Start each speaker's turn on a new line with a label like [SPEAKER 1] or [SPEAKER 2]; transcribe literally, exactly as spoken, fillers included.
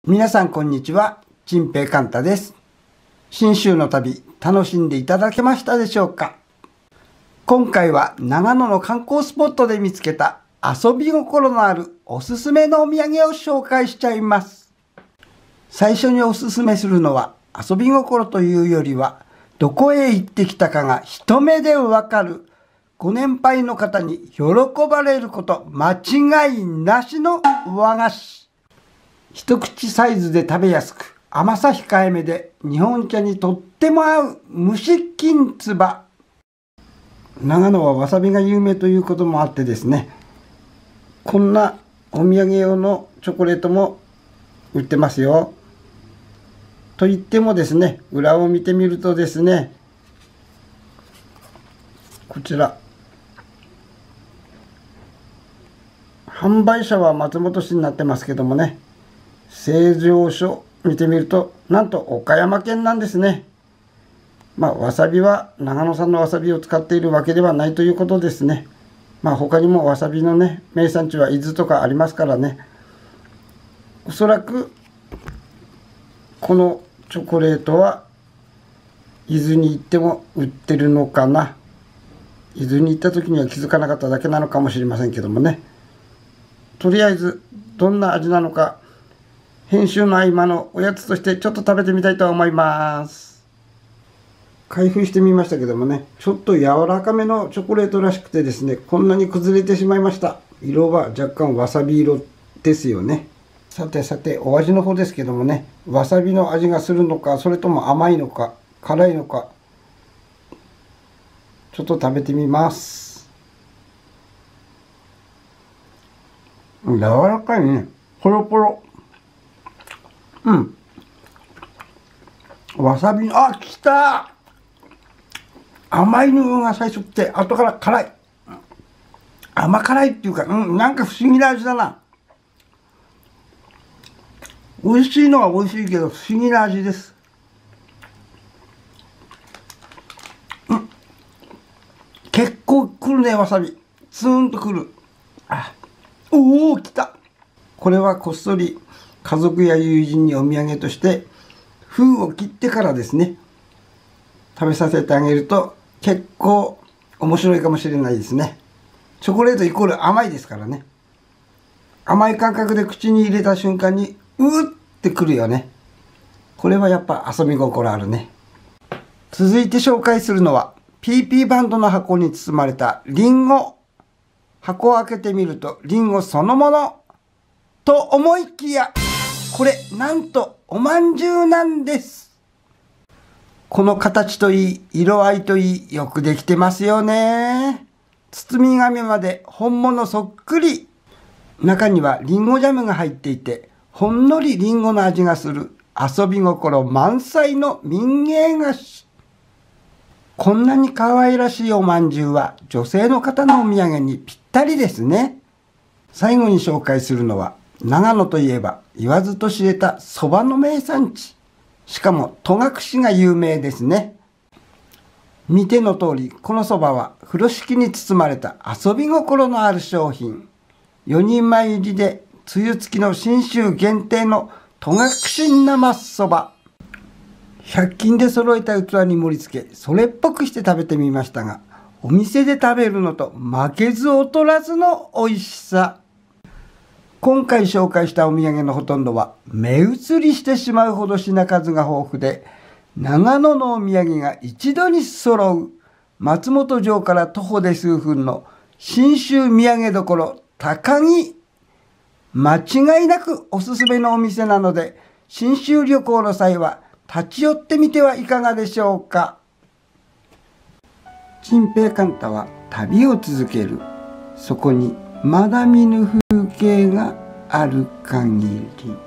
[SPEAKER 1] 皆さんこんにちは、陳平寛太です。信州の旅、楽しんでいただけましたでしょうか。今回は長野の観光スポットで見つけた遊び心のあるおすすめのお土産を紹介しちゃいます。最初におすすめするのは遊び心というよりは、どこへ行ってきたかが一目でわかるご年配の方に喜ばれること間違いなしの和菓子。一口サイズで食べやすく、甘さ控えめで日本茶にとっても合う蒸しきんつば。長野はわさびが有名ということもあってですね、こんなお土産用のチョコレートも売ってますよ。と言ってもですね、裏を見てみるとですね、こちら販売者は松本市になってますけどもね、製造所見てみるとなんと岡山県なんですね。まあわさびは長野産のわさびを使っているわけではないということですね。まあ他にもわさびのね名産地は伊豆とかありますからね、おそらくこのチョコレートは伊豆に行っても売ってるのかな。伊豆に行った時には気づかなかっただけなのかもしれませんけどもね。とりあえずどんな味なのか、編集の合間のおやつとしてちょっと食べてみたいと思います。開封してみましたけどもね、ちょっと柔らかめのチョコレートらしくてですね、こんなに崩れてしまいました。色は若干わさび色ですよね。さてさて、お味の方ですけどもね、わさびの味がするのか、それとも甘いのか辛いのか、ちょっと食べてみます。柔らかいね、ポロポロ。うん。わさび、あ、きた！甘いのが最初って、後から辛い。甘辛いっていうか、うん、なんか不思議な味だな。美味しいのは美味しいけど、不思議な味です。うん。結構くるね、わさび。ツーンとくる。あ、おお、きた！これはこっそり家族や友人にお土産として封を切ってからですね、食べさせてあげると結構面白いかもしれないですね。チョコレートイコール甘いですからね。甘い感覚で口に入れた瞬間にうーってくるよね。これはやっぱ遊び心あるね。続いて紹介するのは ピーピー バンドの箱に包まれたリンゴ。箱を開けてみるとリンゴそのものと思いきや、これなんとおまんじゅうなんです。この形といい、色合いといい、よくできてますよね。包み紙まで本物そっくり。中にはリンゴジャムが入っていて、ほんのりリンゴの味がする遊び心満載の民芸菓子。こんなに可愛らしいおまんじゅうは女性の方のお土産にぴったりですね。最後に紹介するのは、長野といえば言わずと知れたそばの名産地。しかも戸隠が有名ですね。見ての通り、このそばは風呂敷に包まれた遊び心のある商品。よにんまえ入りでつゆ付きの信州限定の戸隠生そば。ひゃく均で揃えた器に盛り付け、それっぽくして食べてみましたが、お店で食べるのと負けず劣らずの美味しさ。今回紹介したお土産のほとんどは目移りしてしまうほど品数が豊富で、長野のお土産が一度に揃う松本城から徒歩で数分の信州土産どころ高木。間違いなくおすすめのお店なので、信州旅行の際は立ち寄ってみてはいかがでしょうか。陳平寛太は旅を続ける。そこにまだ見ぬ風景がある限り。